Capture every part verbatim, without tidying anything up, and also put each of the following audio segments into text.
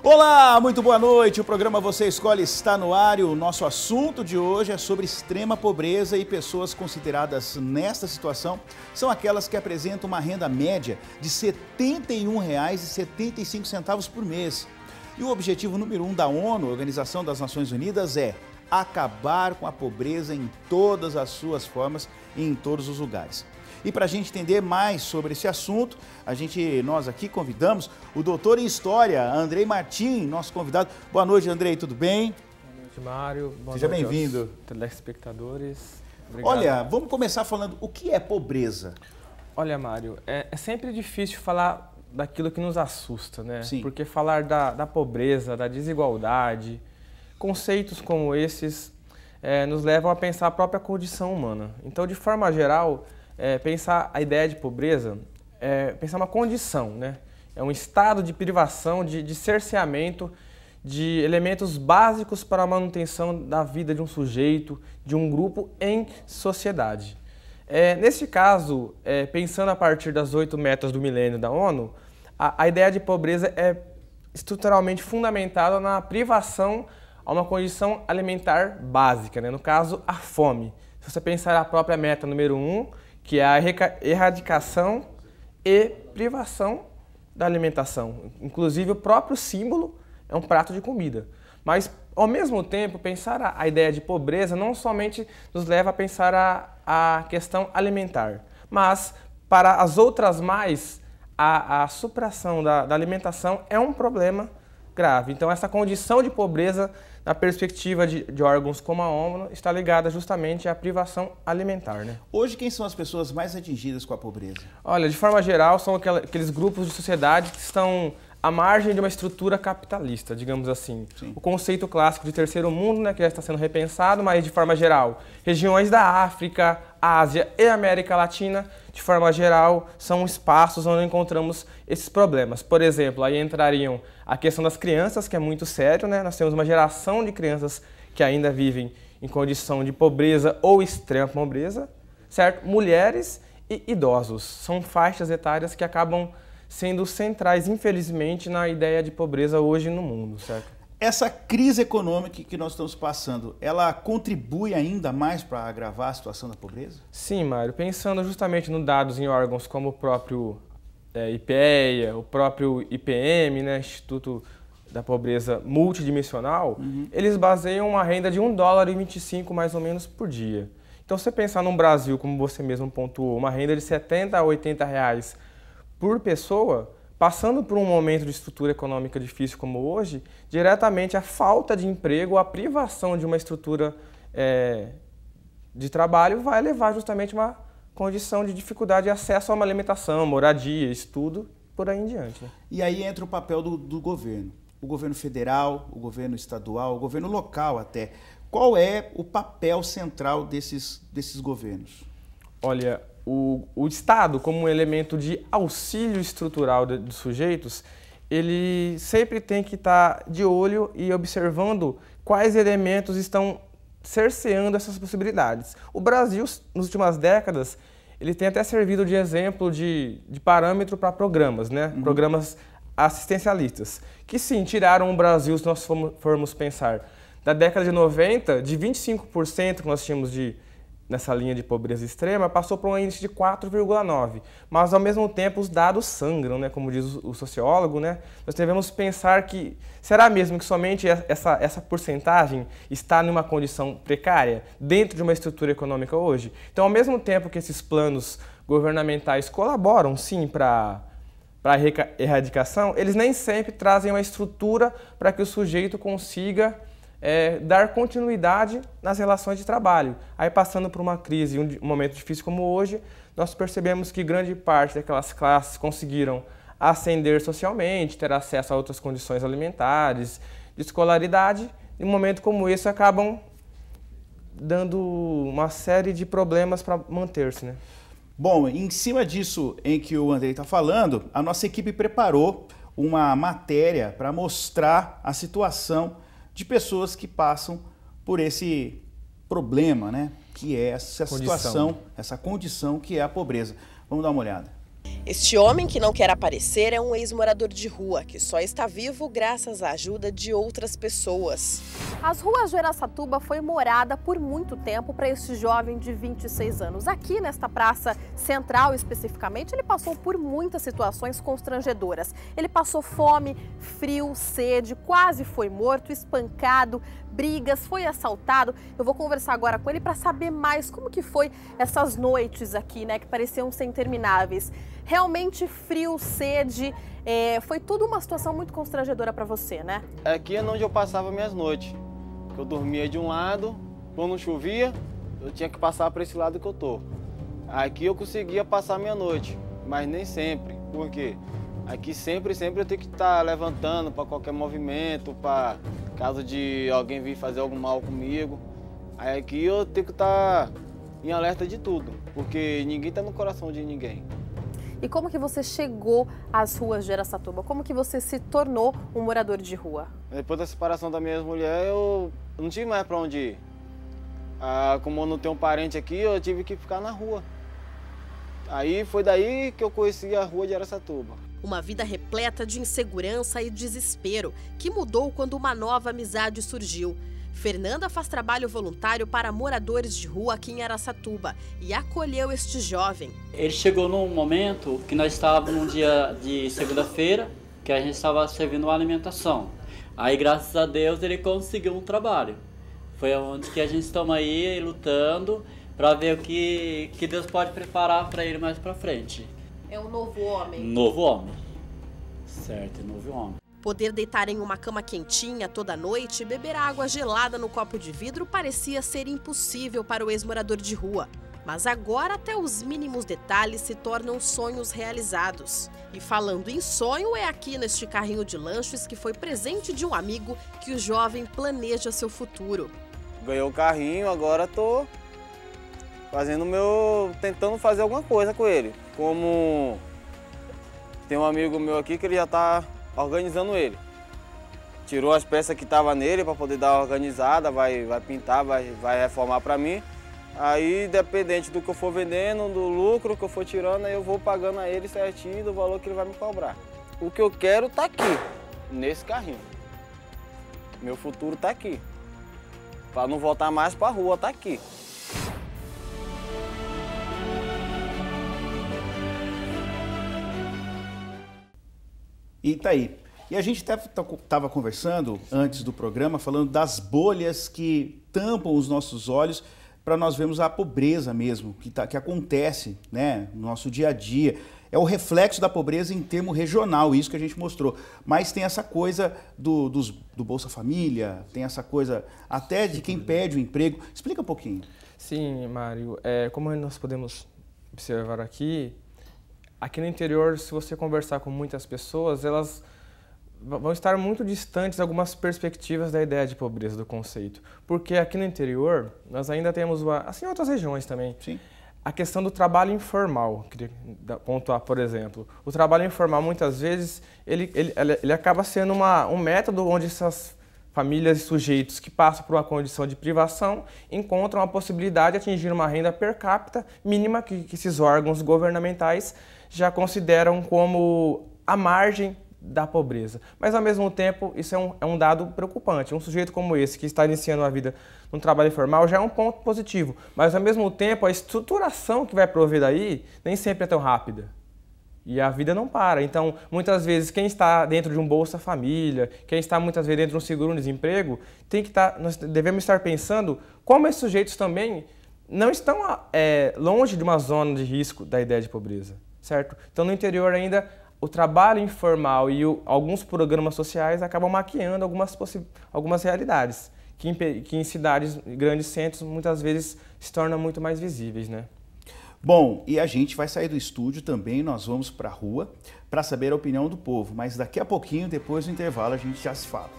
Olá, muito boa noite. O programa Você Escolhe está no ar e o nosso assunto de hoje é sobre extrema pobreza e pessoas consideradas nesta situação são aquelas que apresentam uma renda média de setenta e um reais e setenta e cinco centavos por mês. E o objetivo número um da ONU, Organização das Nações Unidas, é acabar com a pobreza em todas as suas formas e em todos os lugares. E para a gente entender mais sobre esse assunto, a gente, nós aqui convidamos o doutor em História, Andrei Martim, nosso convidado. Boa noite, Andrei, tudo bem? Boa noite, Mário. Boa Seja noite bem-vindo. Telespectadores. Obrigado. Olha, vamos começar falando, o que é pobreza? Olha, Mário, é, é sempre difícil falar daquilo que nos assusta, né? Sim. Porque falar da, da pobreza, da desigualdade, conceitos como esses é, nos levam a pensar a própria condição humana. Então, de forma geral, É, pensar a ideia de pobreza, é pensar uma condição, né? É um estado de privação, de, de cerceamento de elementos básicos para a manutenção da vida de um sujeito, de um grupo em sociedade. É, nesse caso, é, pensando a partir das oito metas do milênio da ONU, a, a ideia de pobreza é estruturalmente fundamentada na privação a uma condição alimentar básica, né? No caso, a fome. Se você pensar a própria meta número um, que é a erradicação e privação da alimentação. Inclusive, o próprio símbolo é um prato de comida. Mas, ao mesmo tempo, pensar a, a ideia de pobreza não somente nos leva a pensar a, a questão alimentar, mas, para as outras mais, a, a supressão da, da alimentação é um problema grave. Então, essa condição de pobreza, na perspectiva de, de órgãos como a ONU, está ligada justamente à privação alimentar, né? Hoje, quem são as pessoas mais atingidas com a pobreza? Olha, de forma geral, são aqueles grupos de sociedade que estão à margem de uma estrutura capitalista, digamos assim. Sim. O conceito clássico de terceiro mundo, né, que já está sendo repensado, mas de forma geral, regiões da África, Ásia e América Latina, de forma geral, são espaços onde encontramos esses problemas. Por exemplo, aí entrariam a questão das crianças, que é muito sério, né? Nós temos uma geração de crianças que ainda vivem em condição de pobreza ou extrema pobreza, certo? Mulheres e idosos. São faixas etárias que acabam sendo centrais, infelizmente, na ideia de pobreza hoje no mundo, certo? Essa crise econômica que nós estamos passando, ela contribui ainda mais para agravar a situação da pobreza? Sim, Mário. Pensando justamente nos dados em órgãos como o próprio é, IPEA, o próprio I P M, né, Instituto da Pobreza Multidimensional, uhum. Eles baseiam uma renda de um dólar e vinte e cinco mais ou menos por dia. Então, se você pensar num Brasil, como você mesmo pontuou, uma renda de setenta a oitenta reais por pessoa, passando por um momento de estrutura econômica difícil como hoje, diretamente a falta de emprego, a privação de uma estrutura é, de trabalho vai levar justamente a uma condição de dificuldade de acesso a uma alimentação, moradia, estudo, por aí em diante. Né? E aí entra o papel do, do governo, o governo federal, o governo estadual, o governo local até. Qual é o papel central desses, desses governos? Olha, O, o Estado, como um elemento de auxílio estrutural de, dos sujeitos, ele sempre tem que estar de olho e observando quais elementos estão cerceando essas possibilidades. O Brasil, nas últimas décadas, ele tem até servido de exemplo, de, de parâmetro para programas, né? Uhum. Programas assistencialistas, que sim, tiraram o Brasil, se nós formos, formos pensar, da década de noventa, de vinte e cinco por cento que nós tínhamos de nessa linha de pobreza extrema, passou para um índice de quatro vírgula nove. Mas, ao mesmo tempo, os dados sangram, né? Como diz o sociólogo, né? Nós devemos pensar que, será mesmo que somente essa, essa porcentagem está numa condição precária dentro de uma estrutura econômica hoje? Então, ao mesmo tempo que esses planos governamentais colaboram, sim, para para a erradicação, eles nem sempre trazem uma estrutura para que o sujeito consiga É, dar continuidade nas relações de trabalho. Aí, passando por uma crise, um, um momento difícil como hoje, nós percebemos que grande parte daquelas classes conseguiram ascender socialmente, ter acesso a outras condições alimentares, de escolaridade, e um momento como esse acabam dando uma série de problemas para manter-se, né? Bom, em cima disso em que o Andrei está falando, a nossa equipe preparou uma matéria para mostrar a situação de pessoas que passam por esse problema, né? Que é essa condição. situação, essa condição que é a pobreza. Vamos dar uma olhada. Este homem que não quer aparecer é um ex-morador de rua, que só está vivo graças à ajuda de outras pessoas. As ruas de Araçatuba foi morada por muito tempo para este jovem de vinte e seis anos. Aqui nesta praça central especificamente, ele passou por muitas situações constrangedoras. Ele passou fome, frio, sede, quase foi morto, espancado, brigas, foi assaltado. Eu vou conversar agora com ele para saber mais como que foi essas noites aqui, né, que pareciam ser intermináveis. Realmente frio, sede, é, foi tudo uma situação muito constrangedora para você, né? Aqui é onde eu passava minhas noites. Eu dormia de um lado, quando chovia, eu tinha que passar para esse lado que eu tô. Aqui eu conseguia passar minha noite, mas nem sempre. Por quê? Aqui sempre, sempre eu tenho que estar levantando para qualquer movimento, para caso de alguém vir fazer algum mal comigo. Aí aqui eu tenho que estar em alerta de tudo, porque ninguém está no coração de ninguém. E como que você chegou às ruas de Araçatuba? Como que você se tornou um morador de rua? Depois da separação da minha ex-mulher, eu não tive mais para onde ir. Ah, como eu não tenho um parente aqui, eu tive que ficar na rua. Aí foi daí que eu conheci a rua de Araçatuba. Uma vida repleta de insegurança e desespero, que mudou quando uma nova amizade surgiu. Fernanda faz trabalho voluntário para moradores de rua aqui em Araçatuba e acolheu este jovem. Ele chegou num momento que nós estávamos num dia de segunda-feira, que a gente estava servindo uma alimentação. Aí, graças a Deus, ele conseguiu um trabalho. Foi onde que a gente estamos aí lutando para ver o que, que Deus pode preparar para ele mais para frente. É um novo homem. Novo homem. Certo, é novo homem. Poder deitar em uma cama quentinha toda noite e beber água gelada no copo de vidro parecia ser impossível para o ex-morador de rua. Mas agora até os mínimos detalhes se tornam sonhos realizados. E falando em sonho, é aqui neste carrinho de lanches que foi presente de um amigo que o jovem planeja seu futuro. Ganhou o carrinho, agora tô fazendo meu, tentando fazer alguma coisa com ele. Como tem um amigo meu aqui que ele já tá organizando ele. Tirou as peças que estavam nele para poder dar uma organizada, vai, vai pintar, vai, vai reformar para mim. Aí, dependente do que eu for vendendo, do lucro que eu for tirando, aí eu vou pagando a ele certinho do valor que ele vai me cobrar. O que eu quero tá aqui, nesse carrinho. Meu futuro tá aqui. Para não voltar mais para a rua, tá aqui. E tá aí. E a gente estava conversando antes do programa, falando das bolhas que tampam os nossos olhos para nós vermos a pobreza mesmo, que, tá, que acontece, né, no nosso dia a dia. É o reflexo da pobreza em termo regional, isso que a gente mostrou. Mas tem essa coisa do, dos, do Bolsa Família, tem essa coisa até de quem perde o emprego. Explica um pouquinho. Sim, Mário. É, como nós podemos observar aqui, aqui no interior, se você conversar com muitas pessoas, elas vão estar muito distantes de algumas perspectivas da ideia de pobreza, do conceito. Porque aqui no interior, nós ainda temos, uma, assim, outras regiões também, Sim. a questão do trabalho informal. Queria pontuar, por exemplo. O trabalho informal, muitas vezes, ele, ele, ele acaba sendo uma, um método onde essas famílias e sujeitos que passam por uma condição de privação encontram a possibilidade de atingir uma renda per capita mínima que, que esses órgãos governamentais já consideram como a margem da pobreza. Mas, ao mesmo tempo, isso é um, é um dado preocupante. Um sujeito como esse, que está iniciando a vida no trabalho informal, já é um ponto positivo. Mas, ao mesmo tempo, a estruturação que vai prover daí nem sempre é tão rápida. E a vida não para. Então, muitas vezes, quem está dentro de um Bolsa Família, quem está muitas vezes dentro de um seguro-desemprego, tem que estar, nós devemos estar pensando como esses sujeitos também não estão é, longe de uma zona de risco da ideia de pobreza, certo? Então, no interior ainda, o trabalho informal e o, alguns programas sociais acabam maquiando algumas, algumas realidades, que em, que em cidades, grandes centros, muitas vezes se tornam muito mais visíveis, né? Bom, e a gente vai sair do estúdio também, nós vamos para a rua para saber a opinião do povo, mas daqui a pouquinho, depois do intervalo, a gente já se fala.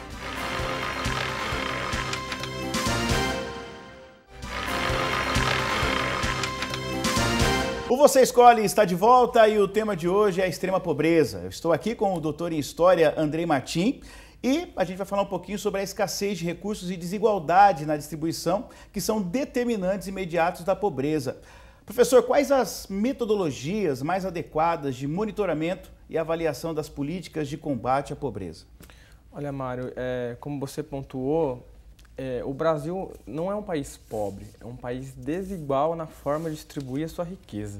O Você Escolhe está de volta e o tema de hoje é a extrema pobreza. Eu estou aqui com o doutor em História, Andrei Martim, e a gente vai falar um pouquinho sobre a escassez de recursos e desigualdade na distribuição, que são determinantes imediatos da pobreza. Professor, quais as metodologias mais adequadas de monitoramento e avaliação das políticas de combate à pobreza? Olha, Mário, é, como você pontuou, é, o Brasil não é um país pobre, é um país desigual na forma de distribuir a sua riqueza.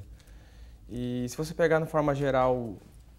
E se você pegar, de forma geral,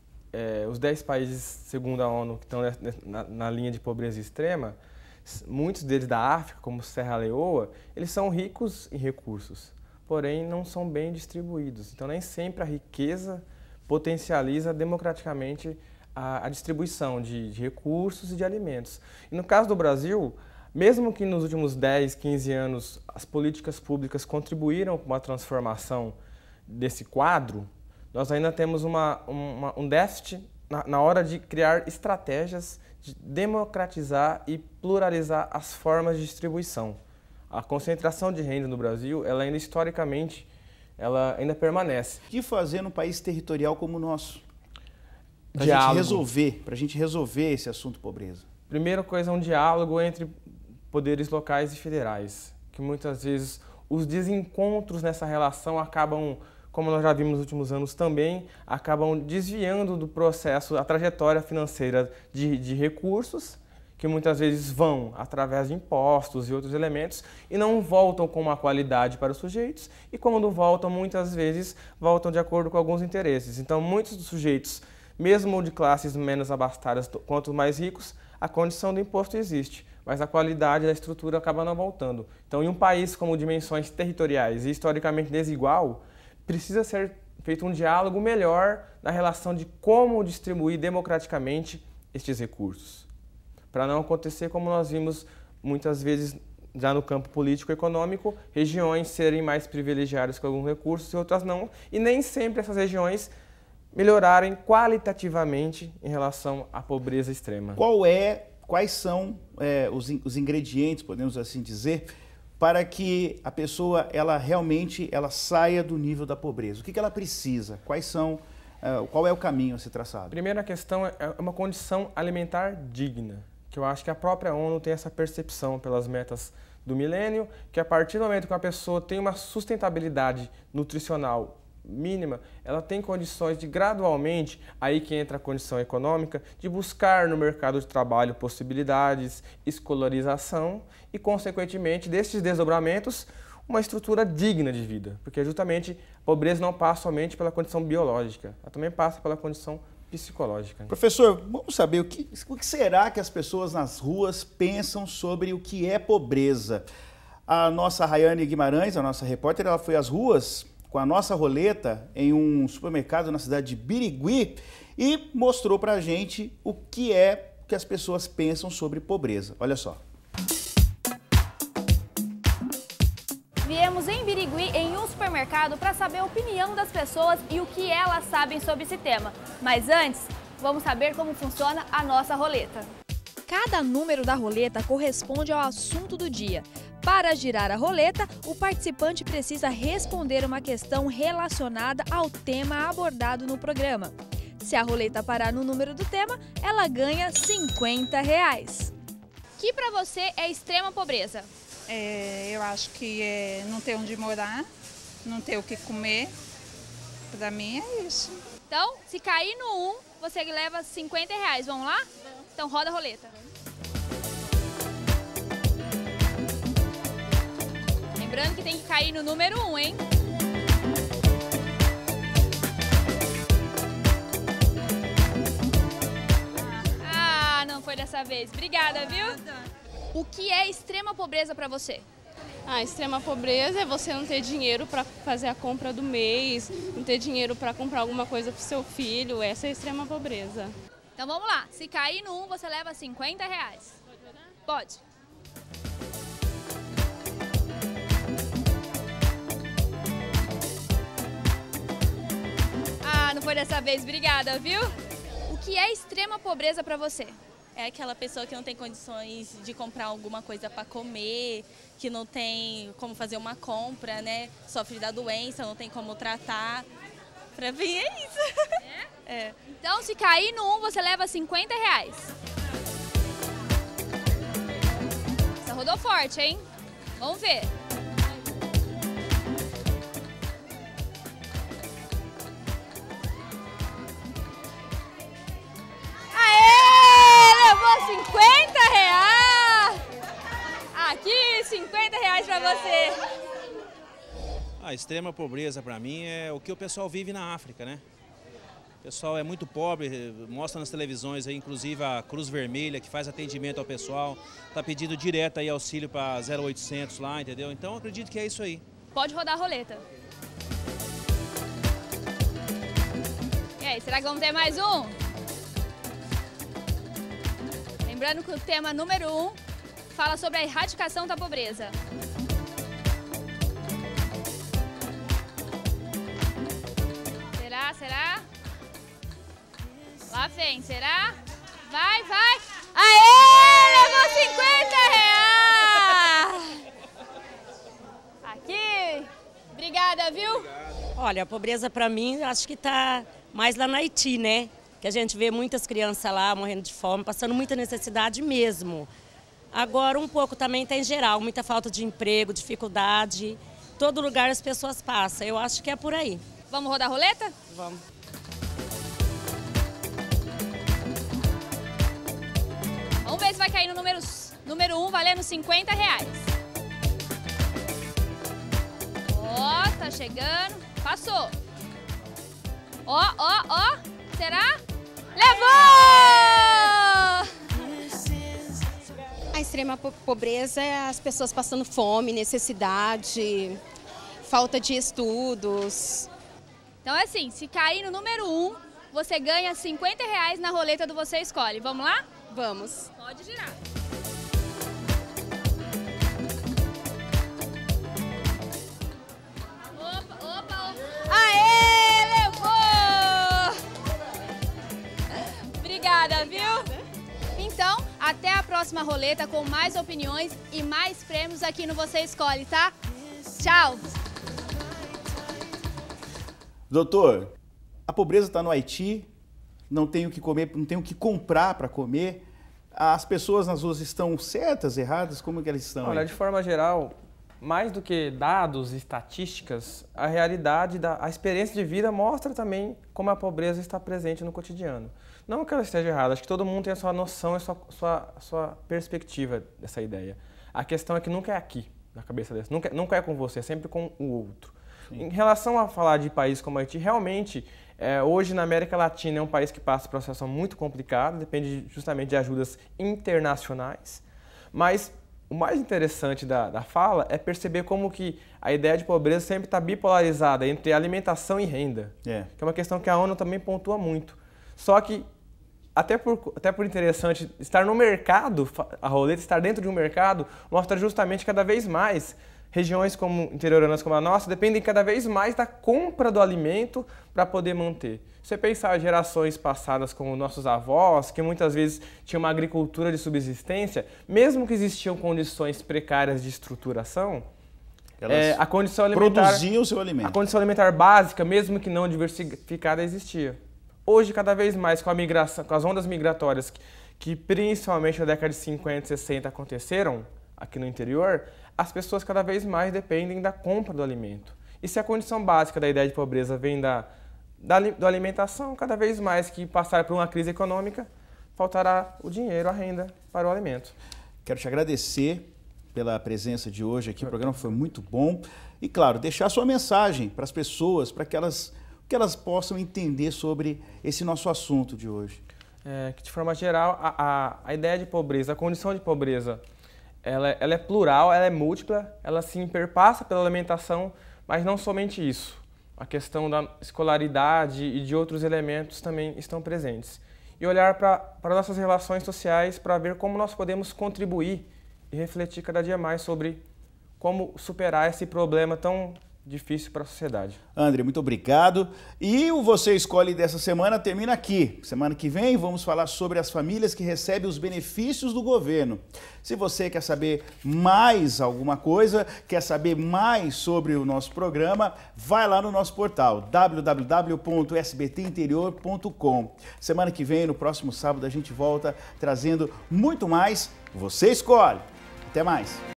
é, os dez países, segundo a ONU, que estão na, na linha de pobreza extrema, muitos deles da África, como Serra Leoa, eles são ricos em recursos, porém não são bem distribuídos. Então, nem sempre a riqueza potencializa democraticamente a, a distribuição de, de recursos e de alimentos. E no caso do Brasil, mesmo que nos últimos dez, quinze anos as políticas públicas contribuíram com a transformação desse quadro, nós ainda temos uma, uma, um déficit na, na hora de criar estratégias de democratizar e pluralizar as formas de distribuição. A concentração de renda no Brasil, ela ainda historicamente, ela ainda permanece. O que fazer num país territorial como o nosso? Para a gente resolver, para a gente resolver esse assunto pobreza. Primeira coisa é um diálogo entre poderes locais e federais, que muitas vezes os desencontros nessa relação acabam, como nós já vimos nos últimos anos também, acabam desviando do processo, a trajetória financeira de, de recursos, que muitas vezes vão através de impostos e outros elementos e não voltam com uma qualidade para os sujeitos e quando voltam, muitas vezes, voltam de acordo com alguns interesses. Então, muitos dos sujeitos, mesmo de classes menos abastadas quanto mais ricos, a condição do imposto existe, mas a qualidade da estrutura acaba não voltando. Então, em um país com dimensões territoriais e historicamente desigual, precisa ser feito um diálogo melhor na relação de como distribuir democraticamente estes recursos, para não acontecer como nós vimos muitas vezes já no campo político-econômico, regiões serem mais privilegiadas com alguns recursos e outras não, e nem sempre essas regiões melhorarem qualitativamente em relação à pobreza extrema. Qual é, quais são é, os, os ingredientes, podemos assim dizer, para que a pessoa ela realmente ela saia do nível da pobreza? O que, que ela precisa? Quais são, uh, qual é o caminho a ser traçado? Primeira questão é uma condição alimentar digna, que eu acho que a própria ONU tem essa percepção pelas metas do milênio, que a partir do momento que uma pessoa tem uma sustentabilidade nutricional mínima, ela tem condições de gradualmente, aí que entra a condição econômica, de buscar no mercado de trabalho possibilidades, escolarização e, consequentemente, desses desdobramentos, uma estrutura digna de vida. Porque justamente a pobreza não passa somente pela condição biológica, ela também passa pela condição psicológica. Professor, vamos saber o que, o que será que as pessoas nas ruas pensam sobre o que é pobreza. A nossa Rayane Guimarães, a nossa repórter, ela foi às ruas com a nossa roleta em um supermercado na cidade de Birigui e mostrou pra gente o que é que as pessoas pensam sobre pobreza. Olha só. Viemos em Birigui em um supermercado para saber a opinião das pessoas e o que elas sabem sobre esse tema. Mas antes, vamos saber como funciona a nossa roleta. Cada número da roleta corresponde ao assunto do dia. Para girar a roleta, o participante precisa responder uma questão relacionada ao tema abordado no programa. Se a roleta parar no número do tema, ela ganha cinquenta reais. O que para você é extrema pobreza? É, eu acho que é não ter onde morar, não ter o que comer. Para mim é isso. Então, se cair no um, você leva cinquenta reais. Vamos lá? Então roda a roleta. Lembrando que tem que cair no número um, hein? Ah, não foi dessa vez. Obrigada, viu? O que é extrema pobreza para você? A extrema pobreza é você não ter dinheiro para fazer a compra do mês, não ter dinheiro para comprar alguma coisa para o seu filho. Essa é a extrema pobreza. Então vamos lá. Se cair no um, você leva cinquenta reais. Pode. Ah, não foi dessa vez. Obrigada, viu? O que é extrema pobreza para você? É aquela pessoa que não tem condições de comprar alguma coisa para comer, que não tem como fazer uma compra, né? Sofre da doença, não tem como tratar. Pra mim é isso. É? É. Então, se cair no um, você leva cinquenta reais. Você rodou forte, hein? Vamos ver. cinquenta reais! Aqui, cinquenta reais para você. A extrema pobreza para mim é o que o pessoal vive na África, né? O pessoal é muito pobre, mostra nas televisões aí, inclusive a Cruz Vermelha, que faz atendimento ao pessoal, está pedindo direto aí auxílio para zero oitocentos lá, entendeu? Então eu acredito que é isso aí. Pode rodar a roleta. E aí, será que vamos ter mais um? Lembrando que o tema número um fala sobre a erradicação da pobreza. Será? Será? Lá vem, será? Vai, vai! Aê! Levou cinquenta reais! Aqui! Obrigada, viu? Olha, a pobreza para mim, acho que está mais lá na Haiti, né? Que a gente vê muitas crianças lá morrendo de fome, passando muita necessidade mesmo. Agora, um pouco também está em geral, muita falta de emprego, dificuldade. Todo lugar as pessoas passam, eu acho que é por aí. Vamos rodar a roleta? Vamos. Vamos ver se vai cair no número, número um, valendo cinquenta reais. Ó, oh, tá chegando. Passou. Ó, ó, ó. Será? Levou! A extrema pobreza é as pessoas passando fome, necessidade, falta de estudos. Então é assim, se cair no número um, você ganha cinquenta reais na roleta do Você Escolhe. Vamos lá? Vamos. Pode girar. Opa, opa, opa. Aê, levou! Obrigada, viu? Então, até a próxima roleta com mais opiniões e mais prêmios aqui no Você Escolhe, tá? Tchau! Doutor, a pobreza está no Haiti, não tem o que comer, não tem o que comprar para comer. As pessoas nas ruas estão certas, erradas? Como é que elas estão? Olha, aí? de forma geral, mais do que dados e estatísticas, a realidade, da, a experiência de vida mostra também como a pobreza está presente no cotidiano. Não que ela esteja errada, acho que todo mundo tem a sua noção e a sua, sua, sua perspectiva dessa ideia. A questão é que nunca é aqui, na cabeça dessa, nunca, nunca é com você, é sempre com o outro. Sim. Em relação a falar de países como Haiti, realmente, é, hoje na América Latina é um país que passa por uma situação muito complicada, depende justamente de ajudas internacionais, mas o mais interessante da, da fala é perceber como que a ideia de pobreza sempre está bipolarizada entre alimentação e renda, é. que é uma questão que a ONU também pontua muito. Só que, até por, até por interessante, estar no mercado, a roleta estar dentro de um mercado, mostra justamente cada vez mais regiões como interioranas como a nossa dependem cada vez mais da compra do alimento para poder manter. Se você pensar gerações passadas como nossos avós, que muitas vezes tinham uma agricultura de subsistência, mesmo que existiam condições precárias de estruturação, é, a condição alimentar, produziam o seu alimento. A condição alimentar básica, mesmo que não diversificada, existia. Hoje, cada vez mais, com a migração, com as ondas migratórias que, que principalmente na década de cinquenta e sessenta aconteceram aqui no interior, as pessoas cada vez mais dependem da compra do alimento. E se a condição básica da ideia de pobreza vem da, da, da alimentação, cada vez mais que passar por uma crise econômica, faltará o dinheiro, a renda para o alimento. Quero te agradecer pela presença de hoje aqui, o programa foi muito bom. E, claro, deixar sua mensagem para as pessoas, para que elas, que elas possam entender sobre esse nosso assunto de hoje. É, que, de forma geral, a, a, a ideia de pobreza, a condição de pobreza, Ela, ela é plural, ela é múltipla, ela sim perpassa pela alimentação, mas não somente isso. A questão da escolaridade e de outros elementos também estão presentes. E olhar para nossas relações sociais para ver como nós podemos contribuir e refletir cada dia mais sobre como superar esse problema tão difícil para a sociedade. André, muito obrigado. E o Você Escolhe dessa semana termina aqui. Semana que vem vamos falar sobre as famílias que recebem os benefícios do governo. Se você quer saber mais alguma coisa, quer saber mais sobre o nosso programa, vai lá no nosso portal w w w ponto s b t interior ponto com. Semana que vem, no próximo sábado, a gente volta trazendo muito mais Você Escolhe. Até mais.